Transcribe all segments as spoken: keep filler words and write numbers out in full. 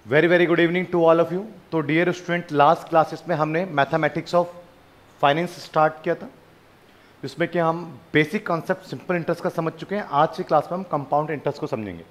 Very very good evening to all of you. तो dear student, last classes में हमने mathematics of finance start किया था, जिसमें कि हम बेसिक कॉन्सेप्ट सिंपल इंटरेस्ट का समझ चुके हैं। आज की क्लास में हम कंपाउंड इंटरेस्ट को समझेंगे।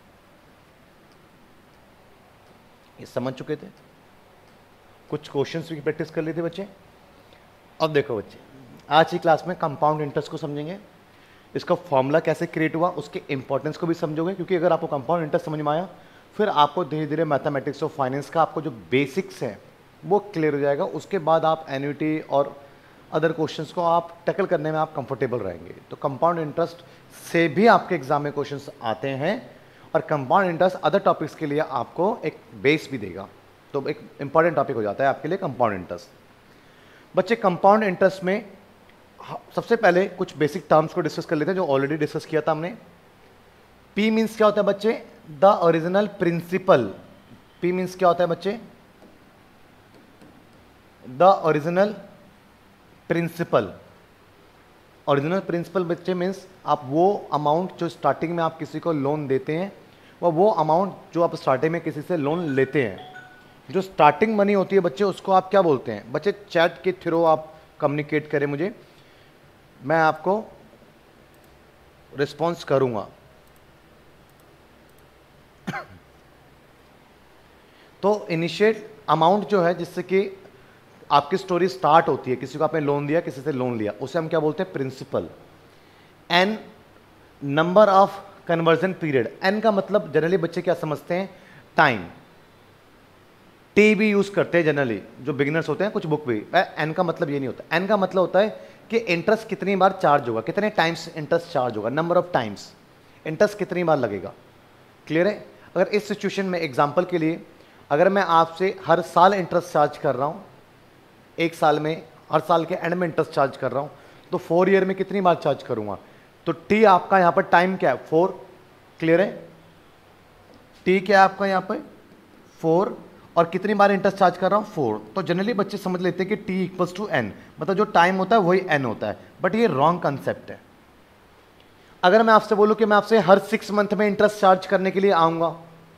ये समझ चुके थे, कुछ क्वेश्चंस भी प्रैक्टिस कर लिए थे बच्चे। अब देखो बच्चे, आज की क्लास में कंपाउंड इंटरेस्ट को समझेंगे, इसका फॉर्मूला कैसे क्रिएट हुआ, उसके इंपॉर्टेंस को भी समझोगे। क्योंकि अगर आपको कंपाउंड इंटरेस्ट समझ में आया, फिर आपको धीरे धीरे मैथमेटिक्स ऑफ फाइनेंस का आपको जो बेसिक्स है वो क्लियर हो जाएगा। उसके बाद आप एन्युटी और अदर क्वेश्चंस को आप टैकल करने में आप कंफर्टेबल रहेंगे। तो कंपाउंड इंटरेस्ट से भी आपके एग्जाम में क्वेश्चंस आते हैं, और कंपाउंड इंटरेस्ट अदर टॉपिक्स के लिए आपको एक बेस भी देगा। तो एक इंपॉर्टेंट टॉपिक हो जाता है आपके लिए कंपाउंड इंटरेस्ट। बच्चे, कंपाउंड इंटरेस्ट में सबसे पहले कुछ बेसिक टर्म्स को डिस्कस कर लेते हैं, जो ऑलरेडी डिस्कस किया था हमने। P मीन्स क्या होता है बच्चे? The original principal. P means क्या होता है बच्चे? The original principal. Original principal बच्चे मीन्स आप वो अमाउंट जो स्टार्टिंग में आप किसी को लोन देते हैं, वह वो अमाउंट जो आप स्टार्टिंग में किसी से लोन लेते हैं, जो स्टार्टिंग मनी होती है बच्चे, उसको आप क्या बोलते हैं? बच्चे चैट के थ्रू आप कम्युनिकेट करें मुझे, मैं आपको रिस्पॉन्स करूंगा। तो इनिशिएट अमाउंट जो है जिससे कि आपकी स्टोरी स्टार्ट होती है, किसी को आपने लोन दिया, किसी से लोन लिया, उसे हम क्या बोलते हैं? Principal. N number of conversion period. N का मतलब जनरली बच्चे क्या समझते हैं? टाइम। टी भी यूज करते हैं जनरली जो बिगिनर्स होते हैं, कुछ बुक भी। एन का मतलब ये नहीं होता। एन का मतलब होता है कि इंटरेस्ट कितनी बार चार्ज होगा, कितने टाइम्स इंटरेस्ट चार्ज होगा, नंबर ऑफ टाइम्स इंटरेस्ट कितनी बार लगेगा। क्लियर है? अगर इस सिचुएशन में एग्जांपल के लिए, अगर मैं आपसे हर साल इंटरेस्ट चार्ज कर रहा हूं, एक साल में हर साल के एंड में इंटरेस्ट चार्ज कर रहा हूं, तो फोर ईयर में कितनी बार चार्ज करूंगा? तो टी आपका यहां पर टाइम क्या है? फोर। क्लियर है? टी क्या है आपका यहां पर? फोर। और कितनी बार इंटरेस्ट चार्ज कर रहा हूं? फोर। तो जनरली बच्चे समझ लेते हैं कि टी इक्वल्स टू एन, मतलब जो टाइम होता है वही एन होता है। बट ये रॉन्ग कंसेप्ट है। अगर मैं आपसे बोलूं कि मैं आपसे हर सिक्स मंथ में इंटरेस्ट चार्ज करने के लिए आऊंगा,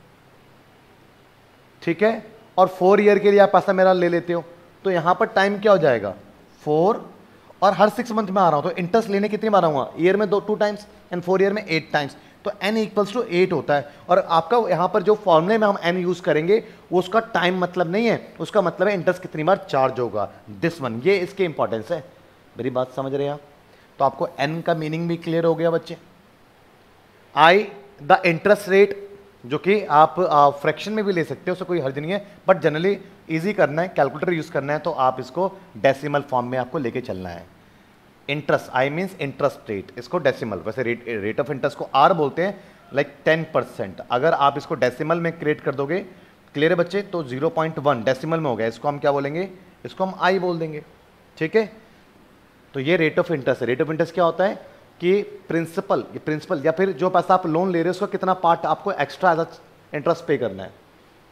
ठीक है, और फोर ईयर के लिए आप पैसा मेरा ले लेते हो, तो यहां पर टाइम क्या हो जाएगा? फोर। और हर सिक्स मंथ में आ रहा हूं, तो इंटरेस्ट लेने कितनी बार आऊंगा? ईयर में दो two times, and four year में एट टाइम्स। तो एन इक्वल्स टू एट होता है। और आपका यहां पर जो फॉर्मूले में हम एन यूज करेंगे, वो उसका टाइम मतलब नहीं है, उसका मतलब है इंटरेस्ट कितनी बार चार्ज होगा। दिस वन, ये इसके इंपॉर्टेंस है। मेरी बात समझ रहे हैं आप? तो आपको एन का मीनिंग भी क्लियर हो गया बच्चे। आई द इंटरेस्ट रेट, जो कि आप फ्रैक्शन में भी ले सकते हो, उससे कोई हर्ज नहीं है, बट जनरली इजी करना है, कैलकुलेटर यूज करना है, तो आप इसको डेसिमल फॉर्म में आपको लेके चलना है। Interest, I means interest rate, इसको डेसिमल, वैसे रेट रेट ऑफ इंटरेस्ट को आर बोलते हैं, लाइक टेन परसेंट। अगर आप इसको डेसिमल में क्रिएट कर दोगे, क्लियर है बच्चे, तो जीरो पॉइंट वन डेसिमल में हो गया, इसको हम क्या बोलेंगे? इसको हम आई बोल देंगे। ठीक है? तो ये रेट ऑफ इंटरेस्ट है। रेट ऑफ इंटरेस्ट क्या होता है कि प्रिंसिपल, ये प्रिंसिपल या फिर जो पैसा आप लोन ले रहे हो, उसका कितना पार्ट आपको एक्स्ट्रा एज इंटरेस्ट पे करना है।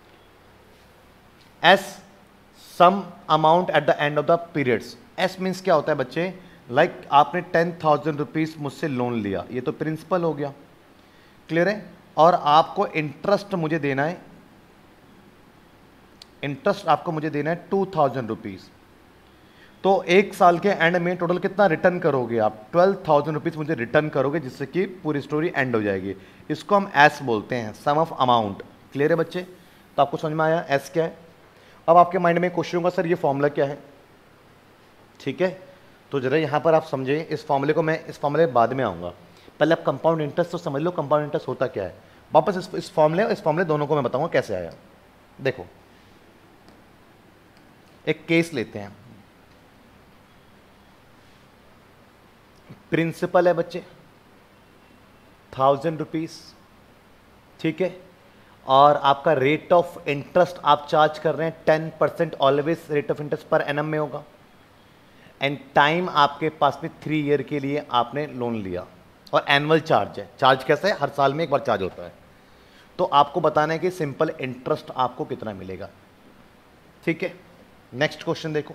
S sum amount at the end of the periods. S means क्या होता है बच्चे? लाइक like, आपने टेन थाउजेंड रुपीज मुझसे लोन लिया, ये तो प्रिंसिपल हो गया। क्लियर है? और आपको इंटरेस्ट मुझे देना है, इंटरेस्ट आपको मुझे देना है टू थाउजेंड रुपीज। तो एक साल के एंड में टोटल कितना रिटर्न करोगे आप? ट्वेल्व थाउजेंड रुपीज मुझे रिटर्न करोगे, जिससे कि पूरी स्टोरी एंड हो जाएगी। इसको हम एस बोलते हैं, सम ऑफ अमाउंट। क्लियर है बच्चे? तो आपको समझ में आया एस क्या है? अब आपके माइंड में क्वेश्चन होगा, सर ये फॉर्मूला क्या है? ठीक है, तो जरा यहाँ पर आप समझें इस फॉर्मूले को। मैं इस फॉर्मूले बाद में आऊँगा, पहले आप कंपाउंड इंटरेस्ट तो समझ लो, कंपाउंड इंटरेस्ट होता क्या है। वापस इस इस फॉर्मूले इस फॉर्मूले दोनों को मैं बताऊँगा कैसे आया। देखो, एक केस लेते हैं। प्रिंसिपल है बच्चे थाउजेंड रुपीज, ठीक है, और आपका रेट ऑफ इंटरेस्ट आप चार्ज कर रहे हैं ten percent, always rate of interest पर एनम में होगा। एंड टाइम आपके पास में थ्री ईयर के लिए आपने लोन लिया, और एनुअल चार्ज है। चार्ज कैसे है? हर साल में एक बार चार्ज होता है। तो आपको बताना है कि सिंपल इंटरेस्ट आपको कितना मिलेगा। ठीक है, नेक्स्ट क्वेश्चन देखो।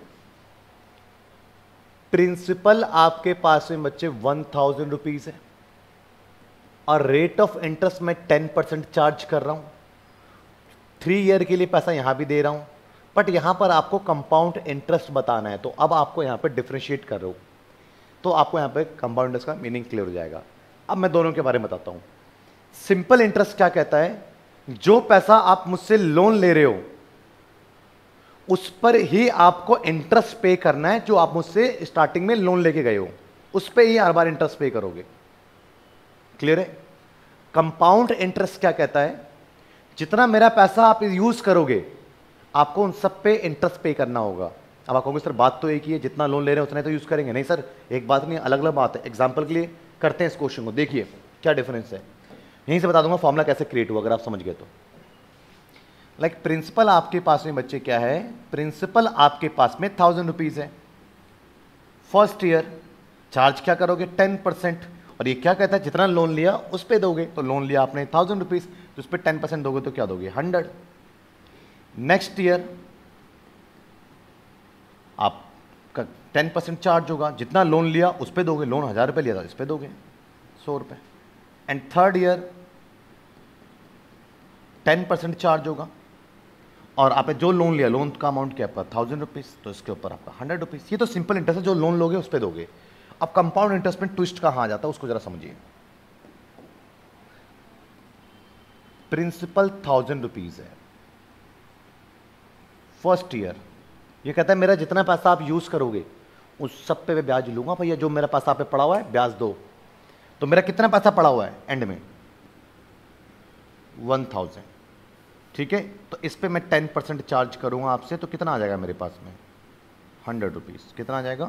प्रिंसिपल आपके पास में बच्चे वन थाउजेंड रुपीज है, और रेट ऑफ इंटरेस्ट में टेन परसेंट चार्ज कर रहा हूं। थ्री ईयर के लिए पैसा यहां भी दे रहा हूं, बट यहां पर आपको कंपाउंड इंटरेस्ट बताना है, तो अब आपको यहां पर डिफरेंशिएट कर रहा हूं, तो आपको यहां पे कंपाउंड इंटरेस्ट का मीनिंग क्लियर हो जाएगा। अब मैं दोनों के बारे में बताता हूं। सिंपल इंटरेस्ट क्या कहता है, जो पैसा आप मुझसे लोन ले रहे हो उस पर ही आपको इंटरेस्ट पे करना है, जो आप मुझसे स्टार्टिंग में लोन लेके गए हो उस पर ही हर बार इंटरेस्ट पे करोगे। क्लियर है? कंपाउंड इंटरेस्ट क्या कहता है, जितना मेरा पैसा आप यूज करोगे आपको उन सब पे इंटरेस्ट पे करना होगा। अब आप कहोगे सर बात तो एक ही है, जितना लोन ले रहे हैं उतना तो यूज करेंगे। नहीं सर, एक बात नहीं, अलग अलग बात है। एग्जांपल के लिए करते हैं इस क्वेश्चन को, देखिए क्या डिफरेंस है। यहीं से बता दूंगा फॉर्मूला कैसे क्रिएट हुआ, अगर आप समझ गए तो। लाइक प्रिंसिपल आपके पास में बच्चे क्या है, प्रिंसिपल आपके पास में थाउजेंड रुपीज है। फर्स्ट ईयर चार्ज क्या करोगे, टेन परसेंट। और ये क्या कहता है, जितना लोन लिया उस पर दोगे। तो लोन लिया आपने थाउजेंड रुपीज, तो उस पर टेन परसेंट दोगे तो क्या दोगे, हंड्रेड। नेक्स्ट ईयर आपका टेन परसेंट चार्ज होगा, जितना लोन लिया उस पर दोगे। लोन हजार रुपये लिया था, इस पर दोगे सौ रुपये। And third year ten percent charge होगा, और आपने जो लोन लिया, लोन का अमाउंट क्या आपका थाउजेंड रुपीज, तो इसके ऊपर आपका हंड्रेड रुपीज। ये तो सिंपल इंटरेस्ट है, जो लोन लोगे उस पर दोगे। अब कंपाउंड इंटरेस्ट में ट्विस्ट कहां आ जाता है उसको जरा समझिए। प्रिंसिपल थाउजेंड रुपीज है, फर्स्ट ईयर ये कहता है मेरा जितना पैसा आप यूज करोगे उस सब पे मैं ब्याज लूंगा। भैया जो मेरा पैसा पे पड़ा हुआ है ब्याज दो। तो मेरा कितना पैसा पड़ा हुआ है एंड में, वन थाउजेंड। ठीक है, तो इस पे मैं टेन परसेंट चार्ज करूंगा आपसे, तो कितना आ जाएगा मेरे पास में, हंड्रेड रुपीज। कितना आ जाएगा,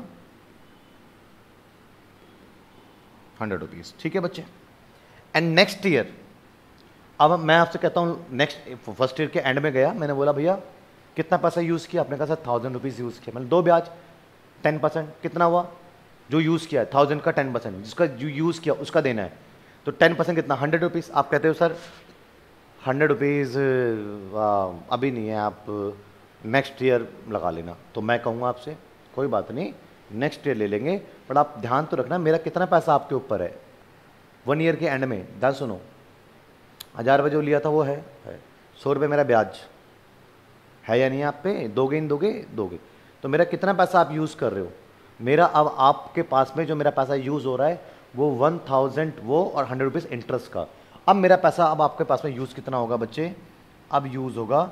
हंड्रेड रुपीज। ठीक है बच्चे। एंड नेक्स्ट ईयर, अब मैं आपसे कहता हूं, नेक्स्ट फर्स्ट ईयर के एंड में गया, मैंने बोला भैया कितना पैसा यूज किया, आपने कहा सर थाउजेंड रुपीज यूज किया। मैंने दो ब्याज, टेन परसेंट। कितना हुआ, जो यूज किया है थाउजेंड का टेन परसेंट, जिसका जो यूज किया उसका देना है। तो टेन परसेंट कितना, हंड्रेड रुपीज। आप कहते हो सर हंड्रेड रुपीज अभी नहीं है, आप नेक्स्ट ईयर लगा लेना। तो मैं कहूँगा आपसे कोई बात नहीं, नेक्स्ट ईयर ले लेंगे, बट आप ध्यान तो रखना मेरा कितना पैसा आपके ऊपर है। वन ईयर के एंड में ध्यान सुनो, हजार रुपये जो लिया था वो है, है। सौ रुपये मेरा ब्याज है या नहीं, आप पे दोगे इन दोगे दोगे। तो मेरा कितना पैसा आप यूज़ कर रहे हो, मेरा अब आपके पास में जो मेरा पैसा यूज़ हो रहा है वो वन थाउजेंड वो और हंड्रेड रुपीज़ इंटरेस्ट का। अब मेरा पैसा अब आपके पास में यूज़ कितना होगा बच्चे, अब यूज़ होगा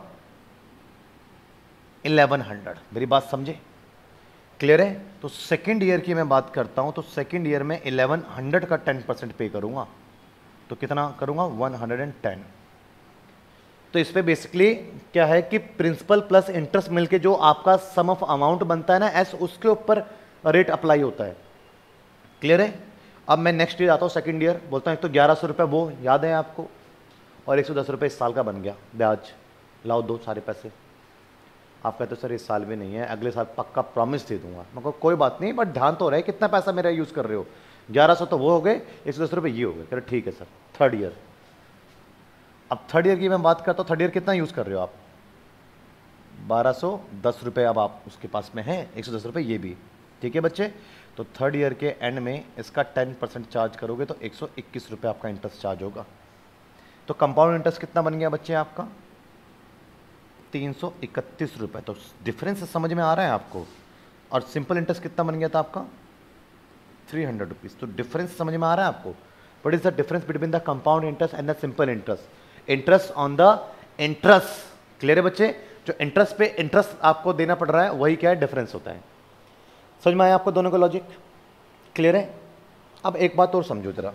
इलेवन हंड्रेड। मेरी बात समझे, क्लियर है? तो सेकेंड ईयर की मैं बात करता हूँ, तो सेकेंड ईयर में इलेवन हंड्रेड का टेन परसेंट पे करूँगा, तो कितना करूँगा, वन हंड्रेड एंड टेन। तो इस पे बेसिकली क्या है कि प्रिंसिपल प्लस इंटरेस्ट मिलके जो आपका सम ऑफ अमाउंट बनता है ना एस, उसके ऊपर रेट अप्लाई होता है। क्लियर है? अब मैं नेक्स्ट ईयर आता हूँ, सेकंड ईयर, बोलता हूँ एक तो ग्यारह सौ रुपये वो याद है आपको, और एक सौ दस रुपये इस साल का बन गया ब्याज, लाओ दो सारे पैसे। आप कहते हो सर इस साल भी नहीं है, अगले साल पक्का प्रॉमिस दे दूंगा। मैं कहूँ कोई बात नहीं, बट ध्यान तो रहे कितना पैसा मेरा यूज़ कर रहे हो, ग्यारह सौ तो वो हो गए, एक सौ दस रुपये ये हो गए। कह रहे ठीक है सर। थर्ड ईयर, अब थर्ड ईयर की मैं बात करता हूँ, थर्ड ईयर कितना यूज़ कर रहे हो आप, बारह सौ दस रुपये अब आप उसके पास में है, एक सौ दस रुपये ये भी। ठीक है बच्चे, तो थर्ड ईयर के एंड में इसका टेन परसेंट चार्ज करोगे तो एक सौ इक्कीस रुपये आपका इंटरेस्ट चार्ज होगा। तो कंपाउंड इंटरेस्ट कितना बन गया बच्चे आपका, तीन सौ इकतीस रुपये। तो डिफरेंस समझ में आ रहा है आपको? और सिंपल इंटरेस्ट कितना बन गया था आपका, थ्री हंड्रेड रुपीज़। तो डिफरेंस समझ में आ रहा है आपको? What is the difference between the compound interest and the simple interest? Interest on the interest. Clear है बच्चे? जो इंटरेस्ट पे इंटरेस्ट आपको देना पड़ रहा है वही क्या है, डिफरेंस होता है। समझ में आया आपको दोनों का लॉजिक? क्लियर है? अब एक बात और समझो जरा,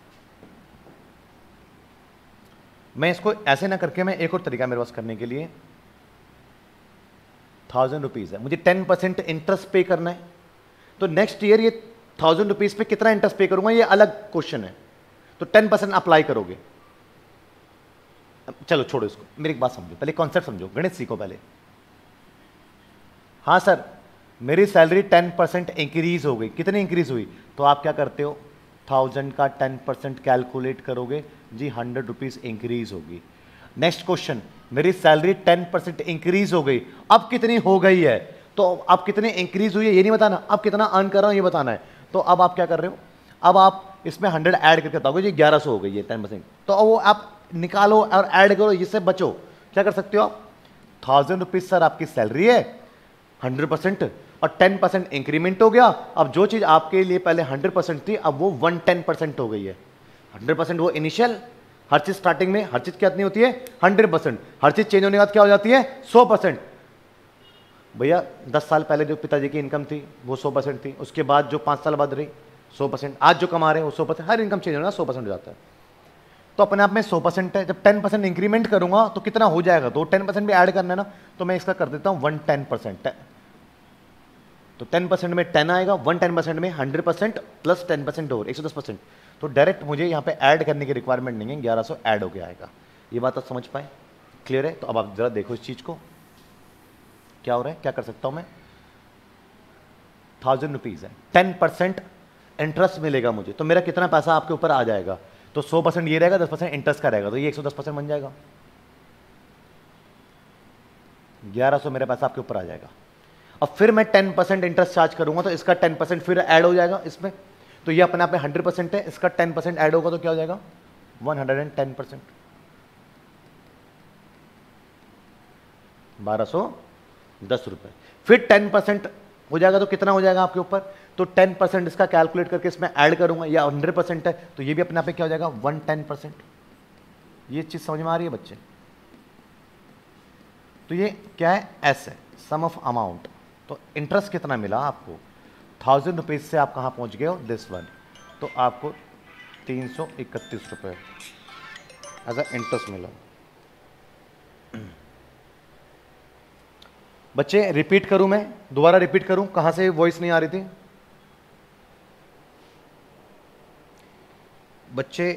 मैं इसको ऐसे ना करके, मैं एक और तरीका मेरे पास करने के लिए, थाउजेंड रुपीज है, मुझे टेन परसेंट इंटरेस्ट पे करना है, तो नेक्स्ट ईयर ये थाउजेंड रुपीज पे कितना इंटरेस्ट पे करूंगा ये अलग क्वेश्चन है। तो टेन परसेंट अप्लाई करोगे, चलो छोड़ो इसको, मेरी एक बात समझो, पहले कॉन्सेप्ट समझो, गणित सीखो पहले। हाँ सर मेरी सैलरी टेन परसेंट इंक्रीज हो गई, कितनी इंक्रीज हुई? तो आप क्या करते हो, थाउजेंड का टेन परसेंट कैलकुलेट करोगे जी, हंड्रेड रुपीज इंक्रीज होगी। नेक्स्ट क्वेश्चन, मेरी सैलरी टेन परसेंट इंक्रीज हो गई, अब कितनी हो गई है? तो अब कितनी इंक्रीज हुई है ये नहीं बताना, अब कितना अर्न कर रहा हूं ये बताना है। तो अब आप क्या कर रहे हो, अब आप इसमें हंड्रेड ऐड करके बताओगे जी ग्यारह सौ हो गई है टेन परसेंट, तो वो आप निकालो और ऐड करो, इससे बचो। क्या कर सकते हो आप, थाउजेंड रुपीज सर आपकी सैलरी है हंड्रेड परसेंट और टेन परसेंट इंक्रीमेंट हो गया। अब जो चीज आपके लिए पहले हंड्रेड परसेंट थी अब वो वन टेन परसेंट हो गई है। हंड्रेड परसेंट वो इनिशियल, हर चीज स्टार्टिंग में हर चीज क्या नहीं होती है हंड्रेड परसेंट, हर चीज चेंज होने के बाद क्या हो जाती है सौ परसेंट। भैया दस साल पहले जो पिताजी की इनकम थी वो सौ परसेंट थी, उसके बाद जो पांच साल बाद रही सौ परसेंट, आज जो कमा रहे हैं वो सौ परसेंट, हर इनकम चेंज होना सौ परसेंट हो जाता है। तो अपने आप में सौ परसेंट है, जब टेन परसेंट इंक्रीमेंट करूंगा तो कितना हो जाएगा, तो टेन परसेंट भी ऐड करना है ना, तो मैं इसका कर देता हूं वन टेन परसेंट। तो टेन परसेंट में टेन आएगा, वन टेन परसेंट में hundred percent plus ten percent और एक सौ दस परसेंट। तो डायरेक्ट मुझे यहाँ पे ऐड करने की रिक्वायरमेंट नहीं है, ग्यारह सौ ऐड हो गया आएगा। ये बात आप समझ पाए, क्लियर है। तो अब आप जरा देखो इस चीज को क्या हो रहा है, क्या कर सकता हूं मैं, थाउजेंड रुपीज है, टेन परसेंट इंटरेस्ट मिलेगा मुझे, तो मेरा कितना पैसा आपके ऊपर आ जाएगा, तो सौ परसेंट ये रहेगा, दस परसेंट इंटरेस्ट का रहेगा, तो ये एक सौ दस परसेंट बन जाएगा, ग्यारह सौ मेरा पैसा आपके ऊपर आ जाएगा। अब फिर मैं टेन परसेंट इंटरेस्ट चार्ज करूंगा तो इसका टेन परसेंट फिर ऐड हो जाएगा इसमें, तो ये अपने आप में हंड्रेड परसेंट है, इसका टेन परसेंट ऐड होगा तो क्या हो जाएगा वन हंड्रेड टेन परसेंट, बारह सौ दस रुपए। फिर टेन परसेंट हो जाएगा तो कितना हो जाएगा आपके ऊपर, तो टेन परसेंट इसका कैलकुलेट करके इसमें ऐड करूंगा, या हंड्रेड परसेंट है तो ये भी अपने आप में क्या हो जाएगा वन टेन परसेंट। ये चीज समझ में आ रही है बच्चे। तो ये क्या है, एस है, सम ऑफ अमाउंट। तो इंटरेस्ट कितना मिला आपको, थाउजेंड रुपीज से आप कहां पहुंच गए हो, दिस वन, तो आपको तीन सौ इकतीस रुपए एज अ इंटरेस्ट मिला। बच्चे रिपीट करूं, मैं दोबारा रिपीट करूं, कहां से वॉइस नहीं आ रही थी बच्चे।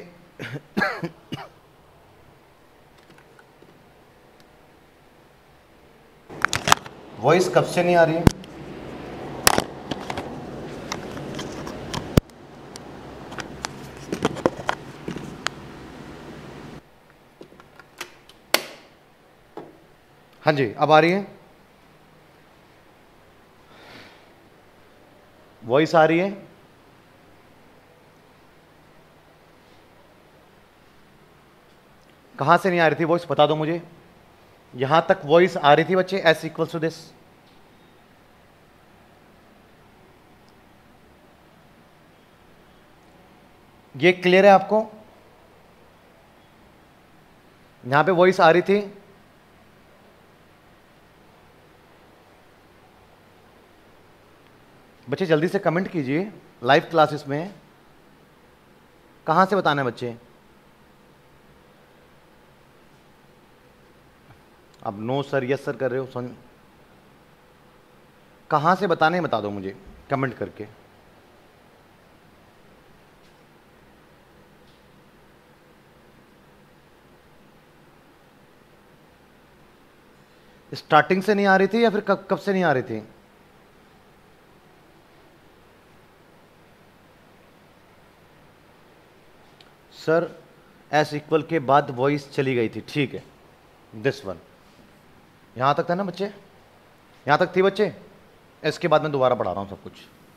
वॉइस कब से नहीं आ रही है, हाँ जी अब आ रही है, वॉइस आ रही है। कहां से नहीं आ रही थी वॉइस बता दो मुझे, यहां तक वॉइस आ रही थी बच्चे, एस इक्वल्स टू दिस, ये क्लियर है आपको, यहां पे वॉइस आ रही थी, बच्चे जल्दी से कमेंट कीजिए, लाइव क्लासेस में कहां से बताना है बच्चे। अब नो सर यस सर कर रहे हो, सुन कहां से बताने बता दो मुझे कमेंट करके। स्टार्टिंग से नहीं आ रही थी या फिर कब कब से नहीं आ रही थी, सर एस इक्वल के बाद वॉइस चली गई थी, ठीक है दिस वन, यहां तक था ना बच्चे, यहां तक थी बच्चे, इसके बाद मैं दोबारा पढ़ा रहा हूं सब कुछ।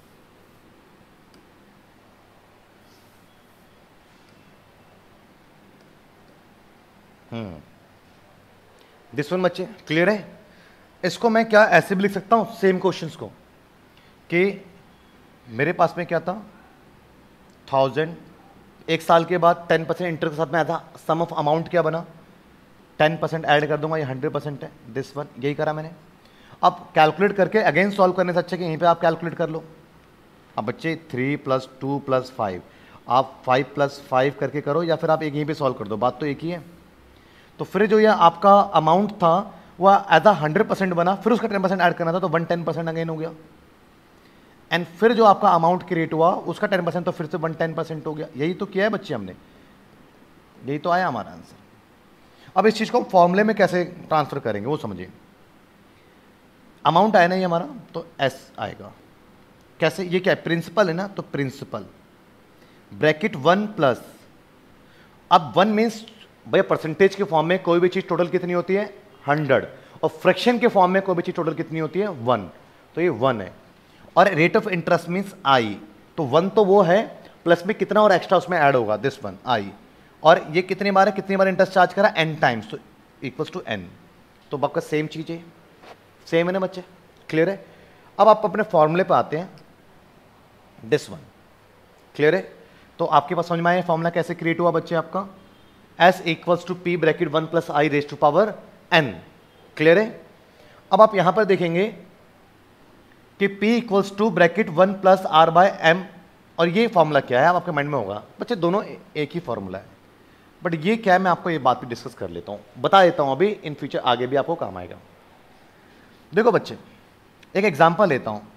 हम्म दिस वन बच्चे क्लियर है। इसको मैं क्या ऐसे भी लिख सकता हूं सेम क्वेश्चंस को, कि मेरे पास में क्या था थाउजेंड, एक साल के बाद टेन परसेंट इंटरेस्ट के साथ में आया था, सम ऑफ अमाउंट क्या बना, टेन परसेंट ऐड कर दूंगा, ये हंड्रेड परसेंट है, दिस वन, यही करा मैंने। अब कैलकुलेट करके अगेन सॉल्व करने से अच्छा कि यहीं पे आप कैलकुलेट कर लो। अब बच्चे three plus two plus five, आप फाइव प्लस फाइव करके करो या फिर आप एक यहीं पे सॉल्व कर दो, बात तो एक ही है। तो फिर जो ये आपका अमाउंट था वह एज अ हंड्रेड परसेंट बना, फिर उसका टेन परसेंट ऐड करना था तो वन टेन परसेंट अगेन हो गया, एंड फिर जो आपका अमाउंट क्रिएट हुआ उसका टेन परसेंट तो फिर से वन टेन परसेंट हो गया। यही तो किया है बच्चे हमने, यही तो आया हमारा आंसर। अब इस चीज को फॉर्मूले में कैसे ट्रांसफर करेंगे वो समझिए। अमाउंट आया नहीं हमारा तो एस आएगा, कैसे, ये क्या है प्रिंसिपल है ना, तो प्रिंसिपल ब्रैकेट वन प्लस, अब वन मीन्स भैया परसेंटेज के फॉर्म में कोई भी चीज टोटल कितनी होती है हंड्रेड, और फ्रैक्शन के फॉर्म में कोई भी चीज टोटल कितनी होती है वन, तो ये वन है। और rate of interest means I, तो वन तो वो है, प्लस में कितना और एक्स्ट्रा उसमें ऐड होगा, दिस वन आई। और ये कितनी बार है, कितनी बार इंटरेस्ट चार्ज करा, एन टाइम्स, तो इक्वल्स टू एन, तो आपका सेम चीज़ है, सेम है ना बच्चे, क्लियर है। अब आप अपने फॉर्मूले पे आते हैं, दिस वन, क्लियर है। तो आपके पास समझ में आया फॉर्मूला कैसे क्रिएट हुआ बच्चे आपका, S equals to P bracket one plus I raise to power N, clear है। अब आप यहां पर देखेंगे कि P equals to bracket one plus R by M, और ये फॉर्मूला क्या है, अब आपके माइंड में होगा बच्चे दोनों एक ही फॉर्मूला है, बट ये क्या है मैं आपको ये बात भी डिस्कस कर लेता हूँ, बता देता हूँ अभी, इन फ्यूचर आगे भी आपको काम आएगा। देखो बच्चे एक एग्जांपल लेता हूँ,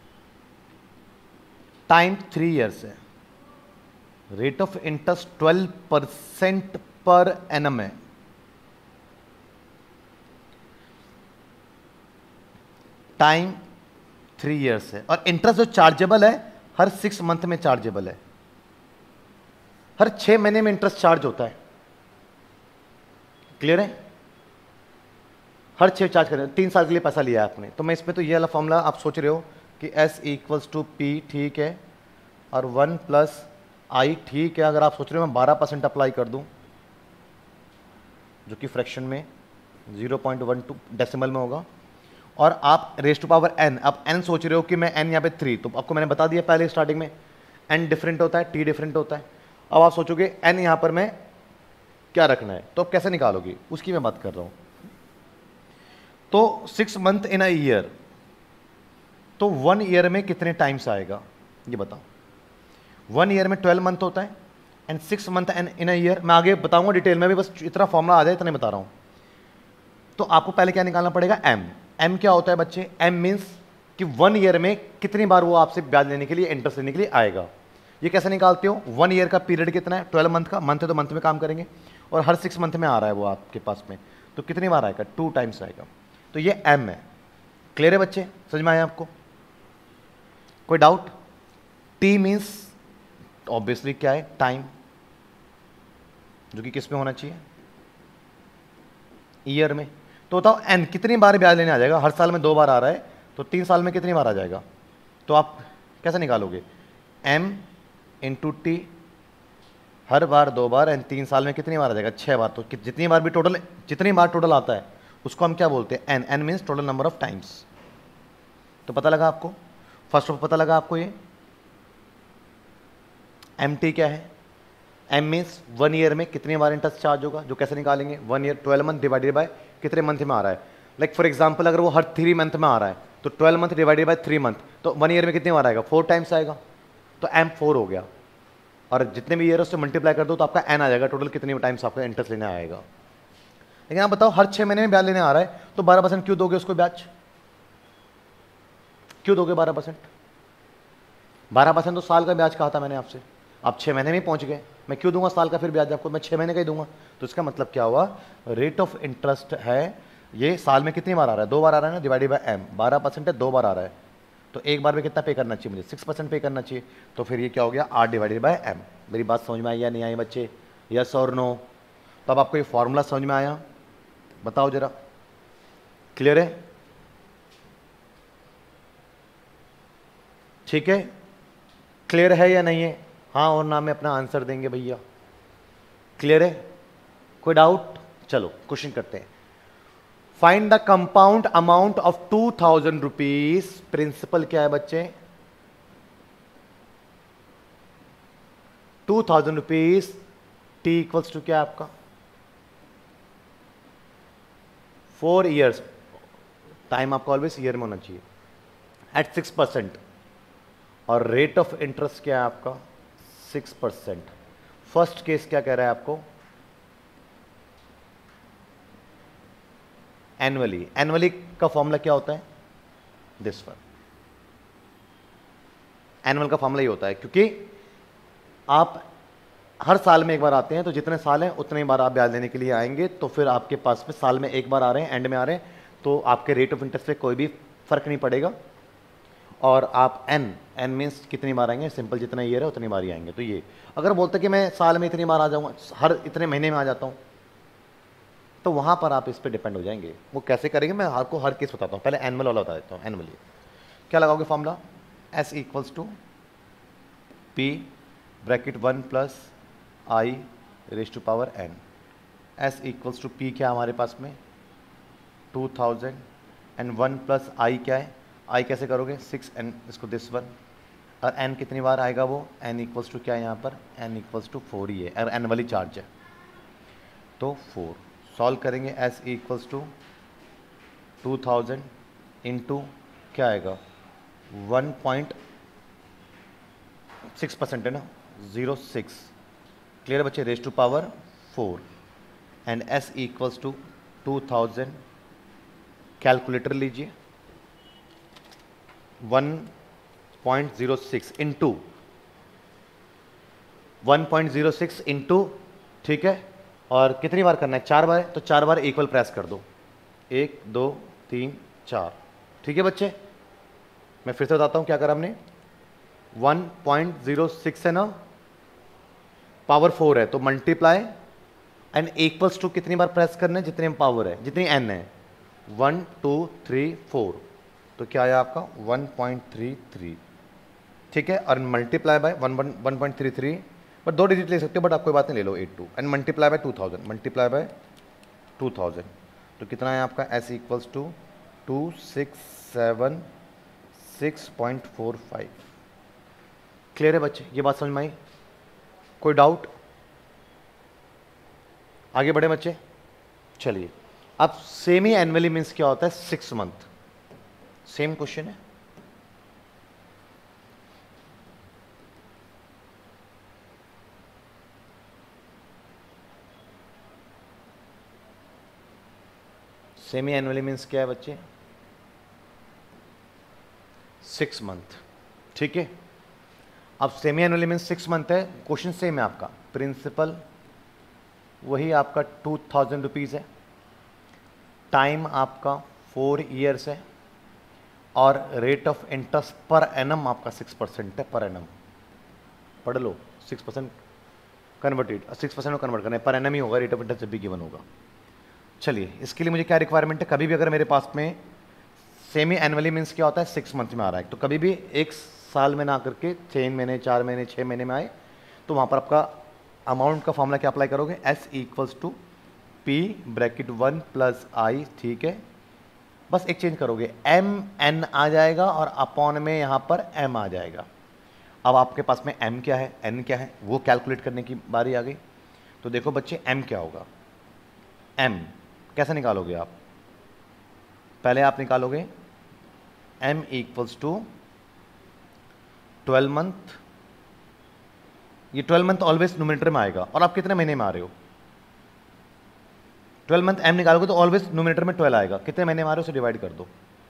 टाइम थ्री ईयर्स है, rate of interest twelve percent per annum है, टाइम थ्री ईयर्स है, और इंटरेस्ट जो चार्जेबल है हर सिक्स मंथ में चार्जेबल है, हर छह महीने में इंटरेस्ट चार्ज होता है, क्लियर है, हर छह चार्ज करें, तीन साल के लिए पैसा लिया आपने, तो मैं इसमें तो ये वाला फॉर्मूला आप सोच रहे हो कि S इक्वल्स टू पी, ठीक है, और वन प्लस आई, ठीक है। अगर आप सोच रहे हो मैं बारह परसेंट अप्लाई कर दूं, जो कि फ्रैक्शन में zero point one two decimal में होगा, और आप रेज टू पावर n, अब n सोच रहे हो कि मैं n यहाँ पे थ्री, तो आपको मैंने बता दिया पहले स्टार्टिंग में n डिफरेंट होता है, t डिफरेंट होता है। अब आप सोचोगे n यहाँ पर मैं क्या रखना है, तो अब कैसे निकालोगे उसकी मैं बात कर रहा हूँ। तो six month in a year, तो वन ईयर में कितने टाइम्स आएगा ये बताओ। वन ईयर में ट्वेल्व मंथ होता है, and six month and in a year, मैं आगे बताऊंगा डिटेल में भी, बस इतना फॉर्मूला आ जाए इतना बता रहा हूँ। तो आपको पहले क्या निकालना पड़ेगा, m। m क्या होता है बच्चे, m मीन्स कि वन ईयर में कितनी बार वो आपसे ब्याज लेने के लिए, इंटरेस्ट लेने के लिए आएगा। ये कैसे निकालते हो, वन ईयर का पीरियड कितना है, ट्वेल्व मंथ का, मंथ है तो मंथ में काम करेंगे, और हर सिक्स मंथ में आ रहा है वो आपके पास में, तो कितनी बार आएगा, टू टाइम्स आएगा, तो ये m है, क्लियर है बच्चे, समझ में आया आपको, कोई डाउट। t मीन्स ऑब्वियसली क्या है, टाइम, जो कि किस में होना चाहिए, ईयर में। तो बताओ n कितनी बार ब्याज लेने आ जाएगा, हर साल में दो बार आ रहा है, तो तीन साल में कितनी बार आ जाएगा, तो आप कैसे निकालोगे, m इंटू टी, हर बार दो बार, एंड तीन साल में कितनी बार आ जाएगा, छह बार, तो जितनी बार भी टोटल, जितनी बार टोटल आता है उसको हम क्या बोलते हैं, n, n means total number of times. तो पता लगा आपको, फर्स्ट ऑफ पता लगा आपको ये एम टी क्या है, m मीन्स वन ईयर में कितनी बार इंटरेस्ट चार्ज होगा, जो कैसे निकालेंगे, one year twelve month divided by कितने मंथ में आ रहा है, लाइक फॉर एग्जांपल अगर वो हर थ्री मंथ में आ रहा है तो twelve month divided by three month, तो वन ईयर में कितनी बार आएगा, फोर टाइम्स आएगा, तो m फोर हो गया, और जितने भी ईयर उससे मल्टीप्लाई कर दो तो आपका n आ जाएगा, टोटल कितनी टाइम्स आपका इंटरेस्ट लेने आएगा। लेकिन आप बताओ हर छह महीने में ब्याज लेने आ रहा है, तो बारह परसेंट क्यों दोगे उसको ब्याज, क्यों दोगे बारह परसेंट, बारह परसेंट तो साल का ब्याज कहा था मैंने आपसे, आप छह महीने में पहुंच गए, मैं क्यों दूंगा साल का फिर ब्याज आपको, मैं छह महीने का ही दूंगा। तो इसका मतलब क्या हुआ, रेट ऑफ इंटरेस्ट है, ये साल में कितनी बार आ रहा है, दो बार आ रहा है ना, डिवाइडेड बाय एम, बारह परसेंट है, दो बार आ रहा है, तो एक बार में कितना पे करना चाहिए मुझे, सिक्स परसेंट पे करना चाहिए, तो फिर ये क्या हो गया, आर डिवाइडेड बाय एम। मेरी बात समझ में आई या नहीं आई बच्चे, यस और नो। तो अब आपको ये फॉर्मूला समझ में आया, बताओ जरा, क्लियर है, ठीक है, क्लियर है या नहीं है, हाँ और ना में अपना आंसर देंगे भैया, क्लियर है, कोई डाउट। चलो क्वेश्चन करते हैं, find the compound amount of two thousand rupees, principal क्या है बच्चे, two thousand rupees, T equals to क्या है आपका, फोर ईयर्स, टाइम आपका ऑलवेज ईयर में होना चाहिए, एट सिक्स परसेंट, और रेट ऑफ इंटरेस्ट क्या है आपका, सिक्स परसेंट। फर्स्ट केस क्या कह रहा है आपको, एनुअली, एनुअली का फॉर्मूला क्या होता है, दिस वन, एनुअल का फॉर्मूला ये होता है, क्योंकि आप हर साल में एक बार आते हैं, तो जितने साल हैं उतने बार आप ब्याज लेने के लिए आएंगे, तो फिर आपके पास में साल में एक बार आ रहे हैं, एंड में आ रहे हैं, तो आपके रेट ऑफ इंटरेस्ट पे कोई भी फर्क नहीं पड़ेगा, और आप n, n मीन्स कितनी बार आएंगे, सिंपल जितना ईयर है उतनी बार ही आएंगे। तो ये अगर बोलते कि मैं साल में इतनी बार आ जाऊंगा, हर इतने महीने में आ जाता हूं, तो वहां पर आप इस पर डिपेंड हो जाएंगे, वो कैसे करेंगे मैं आपको हर केस बताता हूं, पहले एनुअल वाला बता देता हूं। एनुअली क्या लगाओगे formula, s equals to P bracket one plus I raise to power n, S equals to P क्या है हमारे पास में two thousand and one plus I क्या है, आई कैसे करोगे सिक्स एन इसको दिस वन, और एन कितनी बार आएगा वो एन इक्वल्स टू क्या है यहाँ पर एन इक्वल्स टू फोर ही है और एन वाली चार्ज है तो फोर। सॉल्व करेंगे S equals to two thousand into क्या आएगा वन पॉइंट सिक्स परसेंट है ना ज़ीरो सिक्स, क्लियर बच्चे, raise to power four and S equals to two thousand, calculator लीजिए one point zero six into one point zero six into, ठीक है, और कितनी बार करना है चार बार, तो चार बार इक्वल प्रेस कर दो, एक दो तीन चार, ठीक है बच्चे। मैं फिर से बताता हूं क्या करा हमने, वन पॉइंट ज़ीरो सिक्स है ना, पावर फोर है तो मल्टीप्लाई एंड इक्वल्स टू कितनी बार प्रेस करना है जितने पावर है जितनी एन है, वन टू थ्री फोर, तो क्या आया आपका वन पॉइंट थ्री थ्री, ठीक है, और multiply by one one point three three, but दो डिजिट ले सकते हो बट आप कोई बात नहीं ले लो eight two, and multiply by two thousand, multiply by two thousand, तो कितना है आपका S equals to two six seven six point four five. Clear है बच्चे, ये बात समझ में आई, कोई डाउट? आगे बढ़े बच्चे, चलिए अब सेमी एनुअली मीन्स क्या होता है, सिक्स मंथ, सेम क्वेश्चन है। सेमी एनुअली मीन्स क्या है बच्चे, सिक्स मंथ, ठीक है। अब semi annually means six month है, क्वेश्चन सेम है आपका, प्रिंसिपल वही आपका टू थाउजेंड रुपीज़ है, टाइम आपका फोर ईयर्स है, और रेट ऑफ इंटरेस्ट पर एनम आपका सिक्स परसेंट है, पर एनम पढ़ लो, six percent converted, six percent में कन्वर्ट करना है, पर एनम ही होगा, रेट ऑफ इंटरेस्ट जब भी गिवन होगा। चलिए इसके लिए मुझे क्या रिक्वायरमेंट है, कभी भी अगर मेरे पास में सेमी एनुअली मीन्स क्या होता है, सिक्स मंथ में आ रहा है, तो कभी भी एक साल में ना करके छः महीने चार महीने छः महीने में आए, तो वहाँ पर आपका अमाउंट का फॉर्मूला क्या अप्लाई करोगे, S equals to P bracket one plus I, ठीक है, बस एक चेंज करोगे, एम एन आ जाएगा और अपॉन में यहाँ पर एम आ जाएगा। अब आपके पास में एम क्या है एन क्या है वो कैलकुलेट करने की बारी आ गई। तो देखो बच्चे एम क्या होगा, एम कैसे निकालोगे आप, पहले आप निकालोगे M equals to twelve month, ये ट्वेल्व मंथ ऑलवेज न्यूमरेटर में आएगा, और आप कितने महीने में आ रहे हो, ट्वेल्व मंथ एम निकालोगे तो ऑलवेज न्यूमरेटर में ट्वेल्व आएगा, कितने महीने में आ रहे हो उसे डिवाइड कर दो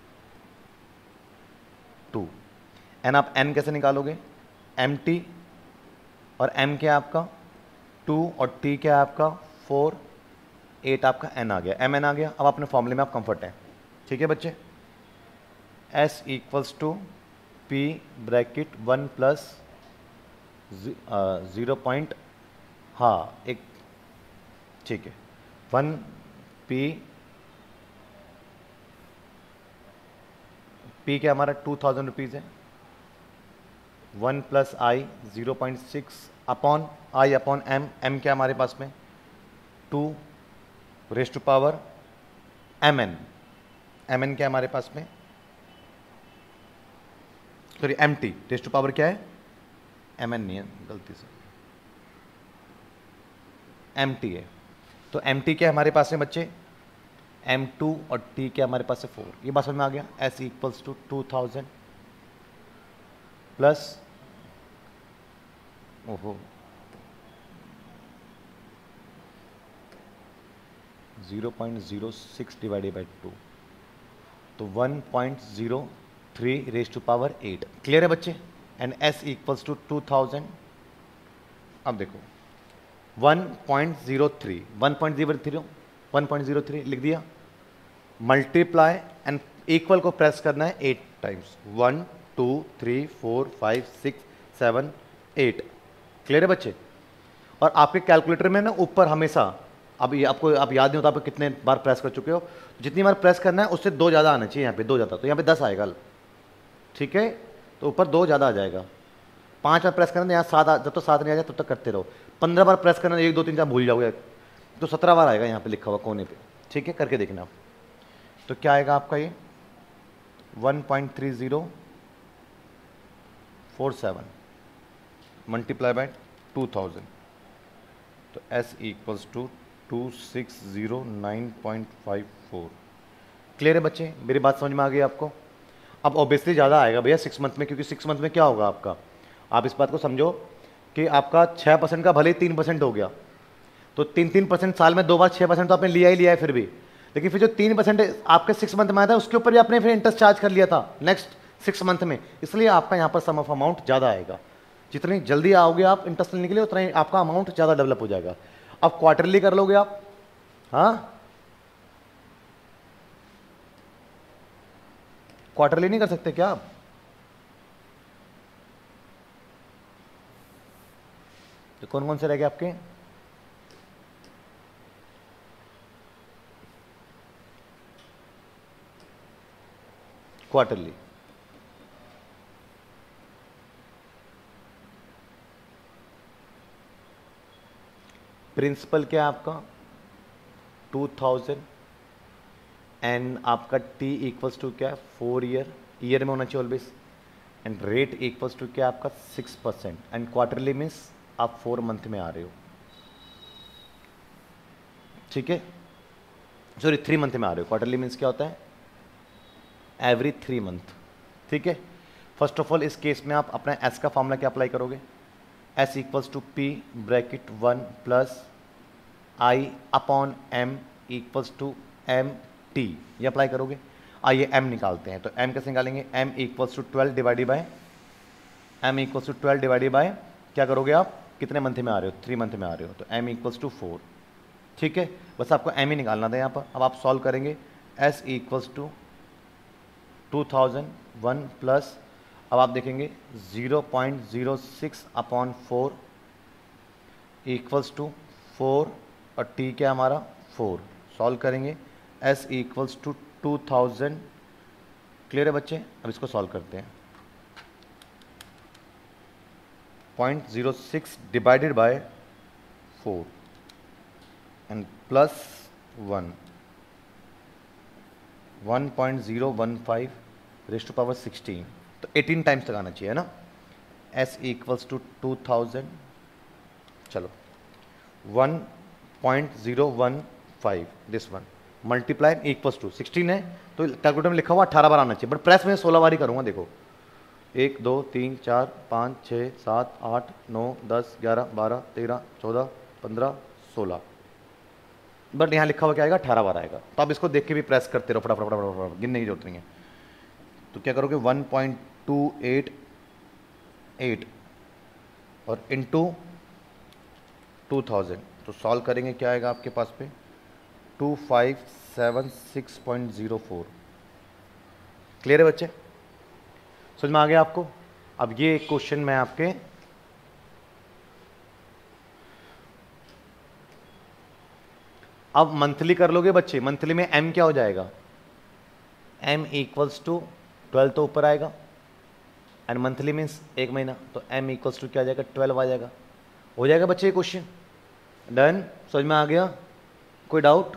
टू, एन आप एन कैसे निकालोगे, एम टी, और एम क्या आपका टू, और टी क्या आपका फोर, एट आपका एन आ गया, एम एन आ गया। अब अपने फॉर्मूले में आप कंफर्ट है, ठीक है बच्चे, S equals to P bracket one plus zero point, हाँ एक, ठीक है, वन पी, पी क्या हमारा टू थाउजेंड रुपीज़ है, one plus I zero point six upon I upon M, M क्या हमारे पास में two raise to power M N, M N क्या हमारे पास में, sorry M T, raise to power क्या है, एम एन नहीं है, गलती से एम टी है, तो एम टी क्या हमारे पास है बच्चे, एम टू, और टी क्या हमारे पास है फोर, ये बात समझ में आ गया, S equals to two thousand plus, ओहो zero point zero six divided by two, तो one point zero three raise to power eight, clear है बच्चे, and S equals to two thousand, अब देखो one point zero three, one point zero three one point zero three लिख दिया, multiply and equal को press करना है eight times, one two three four five six seven eight, clear है बच्चे। और आपके कैलकुलेटर में ना ऊपर हमेशा, अब ये आपको आप याद नहीं होता आप कितने बार प्रेस कर चुके हो, जितनी बार प्रेस करना है उससे दो ज़्यादा आना चाहिए, यहाँ पे दो ज़्यादा, तो यहाँ पे दस आएगा, ठीक है, तो ऊपर दो ज़्यादा आ जाएगा, पाँच बार प्रेस करना यहाँ सात, जब तक सात नहीं आ जाए तब तक करते रहो, पंद्रह बार प्रेस करना एक दो तीन चार भूल जाओगे, तो सत्रह बार आएगा यहाँ पे लिखा हुआ कोने पे, ठीक है, करके देखना। तो क्या आएगा आपका ये one point three zero four seven multiply by two thousand, तो S equals to two six zero nine point five four. Clear है बच्चे, मेरी बात समझ में आ गई आपको? अब ऑब्वियसली ज़्यादा आएगा भैया सिक्स मंथ में, क्योंकि सिक्स मंथ में क्या होगा आपका, आप इस बात को समझो कि आपका छः परसेंट का भले ही तीन परसेंट हो गया, तो तीन तीन परसेंट साल में दो बार छः परसेंट तो आपने लिया ही लिया है फिर भी, लेकिन फिर जो तीन परसेंट आपके सिक्स मंथ में आया था उसके ऊपर भी आपने फिर इंटरेस्ट चार्ज कर लिया था नेक्स्ट सिक्स मंथ में, इसलिए आपका यहाँ पर सम ऑफ अमाउंट ज़्यादा आएगा। जितनी जल्दी आओगे आप इंटरेस्ट लेने के लिए उतना ही आपका अमाउंट ज़्यादा डेवलप हो जाएगा। अब क्वार्टरली कर लोगे आप, हाँ क्वार्टरली नहीं कर सकते क्या आप? तो कौन कौन से रह गए आपके? क्वार्टरली, प्रिंसिपल क्या है आपका टू थाउजेंड, एंड आपका टी इक्वल्स टू क्या है फोर ईयर, ईयर में होना चाहिए always, and rate equals to क्या आपका six percent, and quarterly means आप फोर मंथ में आ रहे हो, ठीक है, सॉरी थ्री मंथ में आ रहे हो। क्वार्टरली मीन्स क्या होता है, एवरी थ्री मंथ, ठीक है। फर्स्ट ऑफ ऑल इस केस में आप अपना एस का फॉर्मूला क्या अप्लाई करोगे, S equals to P bracket one plus I upon M equals to M T, ये अप्लाई करोगे। आइए एम निकालते हैं, तो एम कैसे निकालेंगे, M equals to twelve divided by M equals to twelve divided by क्या करोगे आप, कितने मंथ में आ रहे हो, थ्री मंथ में आ रहे हो, तो एम इक्वल्स टू फोर, ठीक है, बस आपको एम ही निकालना था यहाँ पर। अब आप सॉल्व करेंगे, S equals to two thousand one plus, अब आप देखेंगे zero point zero six upon four equals to four, और टी क्या हमारा फोर, सॉल्व करेंगे, S equals to two thousand. Clear है बच्चे? अब इसको सॉल्व करते हैं, point zero six divided by four and plus one, one point zero one five raise to power sixteen, तो एटीन टाइम्स तक आना चाहिए है ना। S equals to two thousand, चलो one point zero one five this one multiply equals to sixteen है, तो calculator में लिखा हुआ अठारह बार आना चाहिए, बट प्रेस में सोलह बार ही करूँगा। देखो एक दो तीन चार पाँच छः सात आठ नौ दस ग्यारह बारह तेरह चौदह पंद्रह सोलह, बट यहाँ लिखा हुआ क्या आएगा, अठारह बार आएगा। तो आप इसको देख के भी प्रेस करते रहो, फटाफट फटाफट फटाफट, गिनने की जरूरत नहीं है। तो क्या करोगे, one point two eight eight और इनटू टू थाउजेंड, तो सॉल्व करेंगे क्या आएगा आपके पास पे, two five seven six point zero four. Clear है बच्चे, समझ में आ गया आपको? अब ये एक क्वेश्चन मैं आपके अब मंथली कर लोगे बच्चे, मंथली में m क्या हो जाएगा, m इक्वल्स टू ट्वेल्व तो ऊपर आएगा, एंड मंथली मीन्स एक महीना, तो m इक्वल्स टू क्या आ जाएगा, ट्वेल्व आ जाएगा। हो जाएगा बच्चे ये क्वेश्चन डन, समझ में आ गया? कोई doubt?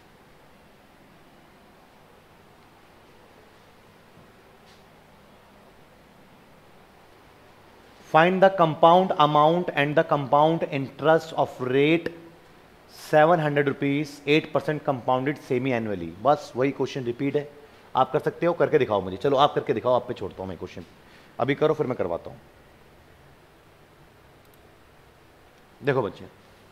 Find the compound amount and the compound interest of rate seven hundred rupees eight percent compounded semi annually. बस वही क्वेश्चन रिपीट है, आप कर सकते हो, करके दिखाओ मुझे। चलो आप करके दिखाओ, आप पे छोड़ता हूं मैं क्वेश्चन, अभी करो फिर मैं करवाता हूं। देखो बच्चे,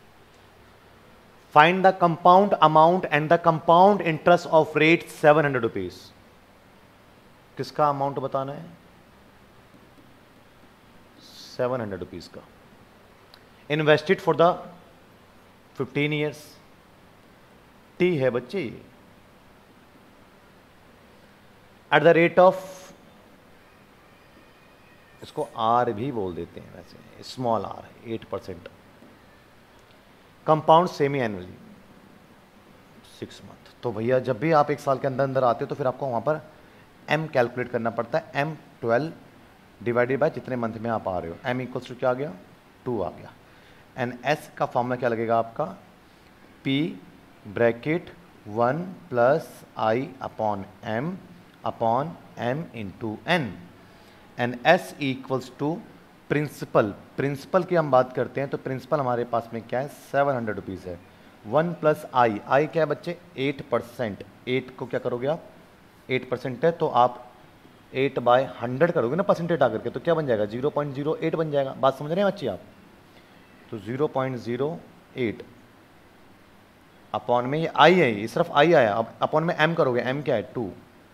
find the compound amount and the compound interest of rate seven hundred rupees. किसका अमाउंट बताना है, सेवन हंड्रेड रुपीज का, invested for the fifteen years, t है बच्चे, एट द रेट ऑफ, इसको आर भी बोल देते हैं वैसे, स्मॉल आर है, eight percent, compound semi annually six month. तो भैया जब भी आप एक साल के अंदर अंदर आते हो तो फिर आपको वहां पर एम कैलकुलेट करना पड़ता है, एम ट्वेल्व डिवाइडेड बाय जितने मंथ में आप आ रहे हो, एम इक्वल्स टू क्या आ गया, टू आ गया, एंड एस का फॉर्मूला क्या लगेगा आपका, P bracket one plus I upon m upon m into n and S equals to principal. Principal की हम बात करते हैं तो प्रिंसिपल हमारे पास में क्या है, सेवन हंड्रेड रुपीज़ है। वन प्लस आई, आई क्या है बच्चे, एट परसेंट। एट को क्या करोगे आप, एट परसेंट है तो आप एट बाय हंड्रेड करोगे ना परसेंटेज आकर के, तो क्या बन जाएगा, जीरो पॉइंट जीरो एट बन जाएगा। बात समझ रहे हैं बच्चे आप, तो zero point zero eight upon में ये आई है, ये सिर्फ आई आया, अब अपॉन में एम करोगे, एम क्या है टू,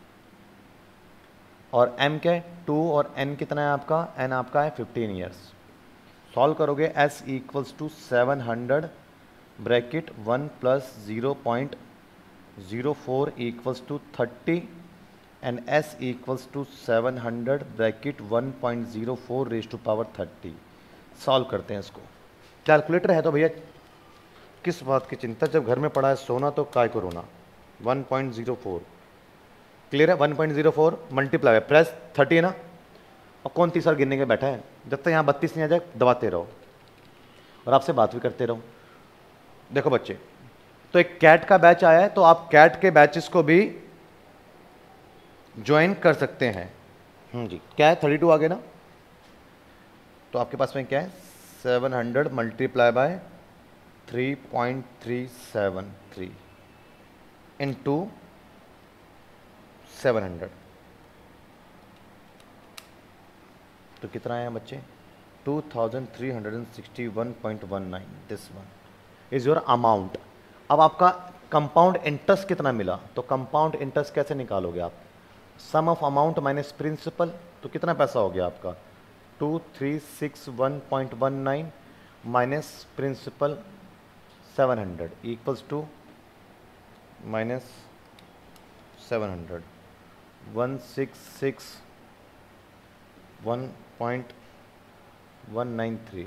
और m क्या है टू, और n कितना है आपका, n आपका है फिफ्टीन ईयर्स। सॉल्व करोगे s equals to seven hundred bracket one plus zero point zero four equals to thirty and s equals to seven hundred bracket one point zero four raise to power thirty. Solve करते हैं इसको। Calculator है तो भैया किस बात की चिंता, जब घर में पड़ा है सोना तो काय को रोना। One point zero four clear है, one point zero four multiply plus thirty है ना, और कौन तीस बार गिनने के बैठा है, जब तक यहाँ बत्तीस नहीं आ जाए दबाते रहो और आपसे बात भी करते रहो। देखो बच्चे, तो एक कैट का बैच आया है तो आप कैट के बैचेस को भी ज्वाइन कर सकते हैं। हम्म जी, क्या है थर्टी टू आगे ना, तो आपके पास में क्या है seven hundred multiply by three point three seven three into seven hundred, तो कितना आया बच्चे, two thousand three hundred sixty one point one nine. This one is your amount. अब आपका कंपाउंड इंटरेस्ट कितना मिला, तो कंपाउंड इंटरेस्ट कैसे निकालोगे आप, sum of amount minus principal, तो कितना पैसा हो गया आपका, two three six one point one nine minus principal seven hundred equals to minus seven hundred one six six one point one nine three.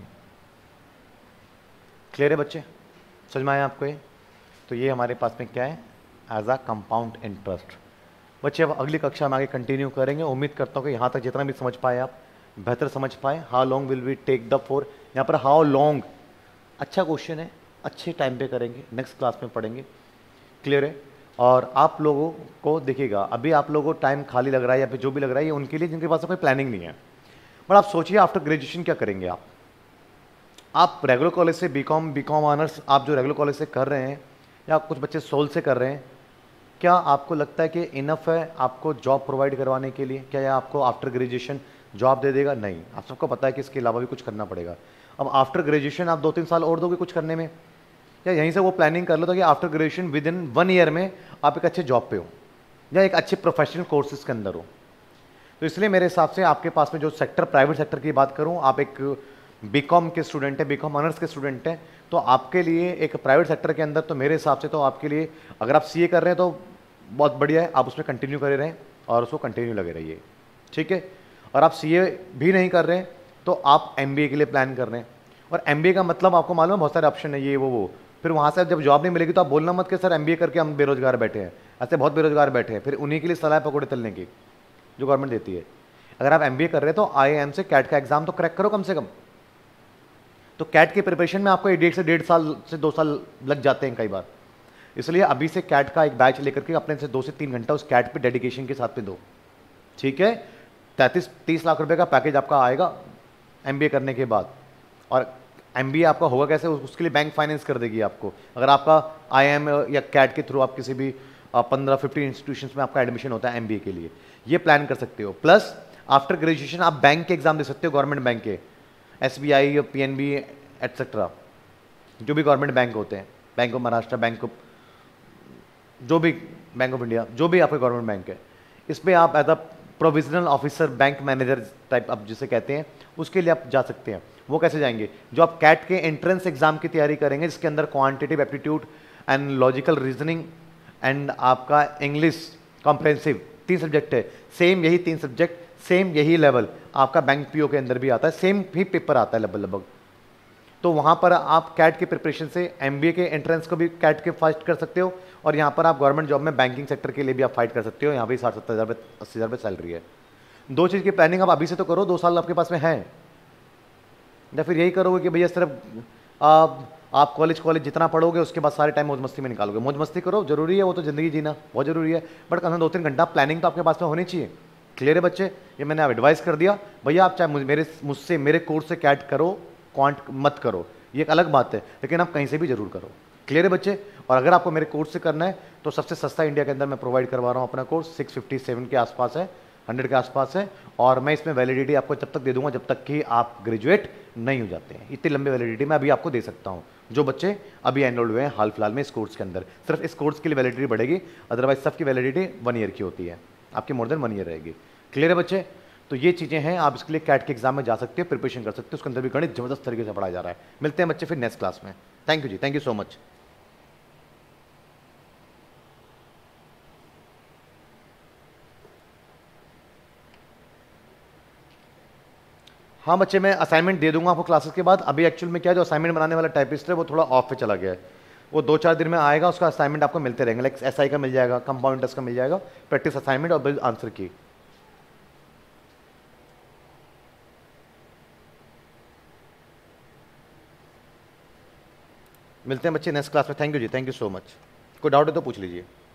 Clear है बच्चे, समझ में आया आपको ये, तो ये हमारे पास में क्या है एज आ कंपाउंड इंटरेस्ट। बच्चे अब अगली कक्षा में आगे कंटिन्यू करेंगे। उम्मीद करता हूँ कि यहाँ तक जितना भी समझ पाए आप बेहतर समझ पाए। How long will we take the for, यहाँ पर हाउ लॉन्ग अच्छा क्वेश्चन है, अच्छे टाइम पे करेंगे, नेक्स्ट क्लास में पढ़ेंगे। क्लियर है, और आप लोगों को देखिएगा अभी आप लोगों को टाइम खाली लग रहा है या फिर जो भी लग रहा है ये उनके लिए जिनके पास कोई प्लानिंग नहीं है। बट आप सोचिए आफ्टर ग्रेजुएशन क्या करेंगे आप आप रेगुलर कॉलेज से बीकॉम बीकॉम ऑनर्स आप जो रेगुलर कॉलेज से कर रहे हैं या कुछ बच्चे सोल से कर रहे हैं, क्या आपको लगता है कि इनफ है आपको जॉब प्रोवाइड करवाने के लिए? क्या यह आपको आफ्टर ग्रेजुएशन जॉब दे देगा? नहीं, आप सबको पता है कि इसके अलावा भी कुछ करना पड़ेगा। अब आफ्टर ग्रेजुएशन आप दो तीन साल और दोगे कुछ करने में, या यहीं से वो प्लानिंग कर लो तो कि after graduation within one year में आप एक अच्छे जॉब पे हो या एक अच्छे प्रोफेशनल कोर्सेज के अंदर हो। तो इसलिए मेरे हिसाब से आपके पास में जो सेक्टर प्राइवेट सेक्टर की बात करूं, आप एक बीकॉम के स्टूडेंट हैं, बीकॉम ऑनर्स के स्टूडेंट हैं, तो आपके लिए एक प्राइवेट सेक्टर के अंदर तो मेरे हिसाब से तो आपके लिए अगर आप सीए कर रहे हैं तो बहुत बढ़िया है, आप उसमें कंटिन्यू करे रहें और उसको कंटिन्यू लगे रहिए, ठीक है। और आप सीए भी नहीं कर रहे हैं तो आप एमबीए के लिए प्लान कर रहे हैं, और एमबीए का मतलब आपको मालूम है बहुत सारे ऑप्शन है, ये वो वो फिर वहाँ से जब जॉब नहीं मिलेगी तो आप बोलना मत कि सर एमबीए करके हम बेरोजगार बैठे हैं। ऐसे बहुत बेरोजगार बैठे हैं, फिर उन्हीं के लिए सलाह पकौड़े तलने की जो गवर्नमेंट देती है। अगर आप एमबीए कर रहे हैं तो आईआईएम से कैट का एग्जाम तो क्रैक करो कम से कम। तो कैट की प्रिपरेशन में आपको एक से डेढ़ साल से दो साल लग जाते हैं कई बार, इसलिए अभी से कैट का एक बैच लेकर के अपने से दो से तीन घंटा उस कैट पे डेडिकेशन के साथ पे दो, ठीक है। तैंतीस तीस लाख रुपए का पैकेज आपका आएगा एमबीए करने के बाद, और एमबीए आपका होगा कैसे, उसके लिए बैंक फाइनेंस कर देगी आपको। अगर आपका आईआईएम या कैट के थ्रू आप किसी भी पंद्रह फिफ्टीन इंस्टीट्यूशंस में आपका एडमिशन होता है एमबीए के लिए, ये प्लान कर सकते हो। प्लस आफ्टर ग्रेजुएशन आप बैंक के एग्जाम दे सकते हो, गवर्नमेंट बैंक के, एसबीआई या पीएनबी एटसेट्रा, जो भी गवर्नमेंट बैंक होते हैं, bank of Maharashtra, bank of जो भी बैंक ऑफ इंडिया, जो भी आपका गवर्नमेंट बैंक है, इसमें आप as a provisional officer bank manager type आप जिसे कहते हैं, उसके लिए आप जा सकते हैं। वो कैसे जाएंगे, जो आप कैट के एंट्रेंस एग्जाम की तैयारी करेंगे जिसके अंदर quantitative aptitude and logical reasoning and आपका इंग्लिश कॉम्प्रहेंसिव तीन सब्जेक्ट है, सेम यही तीन सब्जेक्ट सेम यही लेवल आपका बैंक पीओ के अंदर भी आता है, सेम ही पेपर आता है लगभग लगभग। तो वहाँ पर आप कैट की प्रिपरेशन से एमबीए के एंट्रेंस को भी कैट के फाइट कर सकते हो, और यहाँ पर आप गवर्नमेंट जॉब में बैंकिंग सेक्टर के लिए भी आप फाइट कर सकते हो। यहाँ भी साठ सत्तर हज़ार रुपये अस्सी हज़ार रुपये सैलरी है। दो चीज़ की प्लानिंग आप अभी से तो करो, दो साल आपके पास में है, या फिर यही करोगे कि भैया सिर्फ आप आप कॉलेज कॉलेज जितना पढ़ोगे उसके बाद सारे टाइम मौज मस्ती में निकालोगे। मौज मस्ती करो, जरूरी है, वो तो ज़िंदगी जीना बहुत जरूरी है, बट कम से दो तीन घंटा प्लानिंग तो आपके पास में होनी चाहिए। क्लियर है बच्चे? ये मैंने आप एडवाइस कर दिया भैया, आप चाहे मेरे मुझसे मेरे कोर्स से कैट करो, क्वांट मत करो, ये एक अलग बात है, लेकिन आप कहीं से भी जरूर करो। क्लियर है बच्चे? और अगर आपको मेरे कोर्स से करना है तो सबसे सस्ता इंडिया के अंदर मैं प्रोवाइड करवा रहा हूँ अपना कोर्स, सिक्स फिफ्टी सेवन के आसपास है, हंड्रेड के आसपास है, और मैं इसमें वैलिडिटी आपको जब तक दे दूंगा जब तक कि आप ग्रेजुएट नहीं हो जाते हैं। इतनी लंबी वैलिडिटी मैं अभी आपको दे सकता हूँ, जो बच्चे अभी एनरोल्ड हुए हैं हाल फिलहाल में इस कोर्स के अंदर। सिर्फ इस कोर्स के लिए वैलिडिटी बढ़ेगी, अदरवाइज सबकी वैलिडिटी वन ईयर की होती है, आपकी मोर देन वन ईयर रहेगी। क्लियर है बच्चे? तो ये चीज़ें हैं, आप इसके लिए कैट के एग्जाम में जा सकते हो, प्रिपरेशन कर सकते हो, उसके अंदर भी गणित जबरदस्त तरीके से पढ़ाया जा रहा है। मिलते हैं बच्चे फिर नेक्स्ट क्लास में। थैंक यू जी, थैंक यू सो मच। हाँ बच्चे, मैं असाइनमेंट दे दूंगा आपको क्लासेस के बाद। अभी एक्चुअल में क्या, जो असाइनमेंट बनाने वाला टाइपिस्ट है वो थोड़ा ऑफ पे चला गया है, वो दो चार दिन में आएगा, उसका असाइनमेंट आपको मिलते रहेंगे, लाइक एसआई का मिल जाएगा, कंपाउंड इंटरेस्ट का मिल जाएगा, प्रैक्टिस असाइनमेंट और बिल आंसर की। मिलते हैं बच्चे नेक्स्ट क्लास में। थैंक यू जी, थैंक यू सो मच। कोई डाउट है तो पूछ लीजिए।